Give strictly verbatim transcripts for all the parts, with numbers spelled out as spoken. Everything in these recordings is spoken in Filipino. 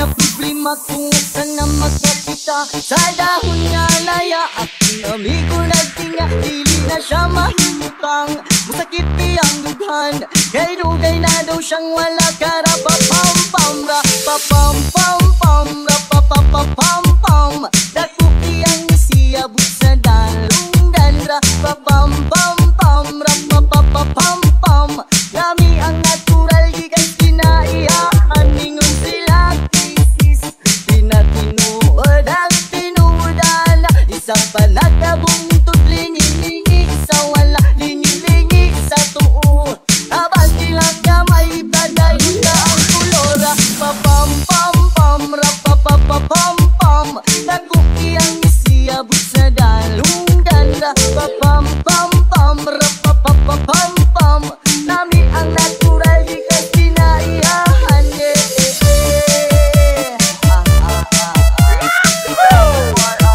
na problema kung saan na magkakita. Sa dahon nga laya, aking amigo nagtinga, dili na siya mahimutang. Masakit ang dughan, kay dugay na daw siyang wala ka. Rapapam-pam, rapapam-pam-pam, rapapapapam-pam. Dako iyang siyabot sa dalunggan. Rapapam-pam-pam, rapapapapam-pam. Lami ang natural, gikan kinaiyahan. Ningon sila thesis, pinatinuod ang tinudan. Isang panagkabungtod, lingi-lingi sa wala, lingi-lingi sa tuo. Abante lang kamay, padayon na ang kulora. Papam-pam-pam, rapapapapam-pam. Dako iyang siyabot sa dalunggan. Papam-pam-pam, rapapapapam-pam. Nami ang natural, di ka kinaiyahan. Yeah, yeah, yeah. Ah, ah, ah, ah.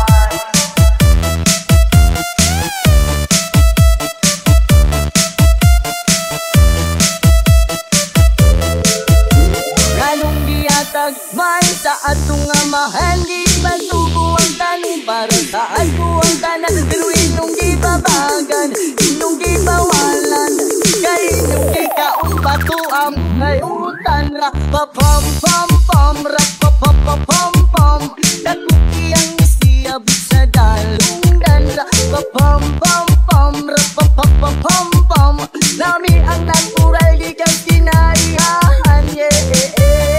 Ganong diatag man sa atong amahan, di masuko ang tanong para sa ako ang tanan. Pero inong gibabagan, inong gibawalan, kay inong gikaon patuam kay utan. Rapapam-pam-pam, rapapapapam-pam. Dako iyang siyabot sa dalunggan. Rapapam-pam-pam, rapapapapam-pam. Nami ang natural, di ka kinaiyahan. Yeah, yeah, yeah.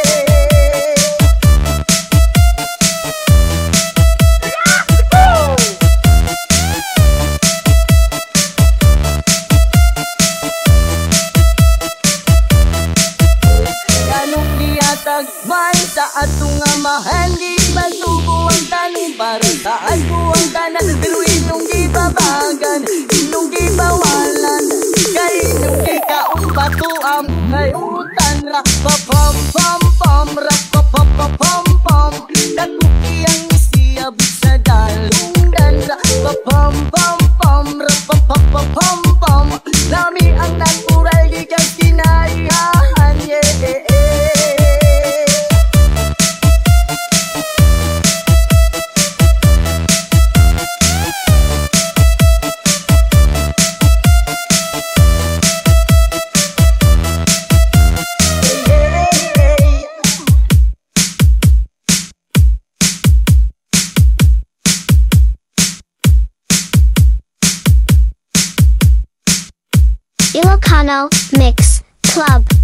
Man sa atong amahan, di masuko ang tanong para sa ako ang tanan. Pero inong gibabagan, inong gibawalan, kay inong gikaon patuam kay utan. Rapapam-pam-pam, rapapapapam-pam. Dako iyang siyabot sa dalunggan. Rapapam-pam-pam, rapapapapam-pam. Lami ang natural, di ka kinaiyahan. Yeah, yeah, yeah. Ilocano Mix Club.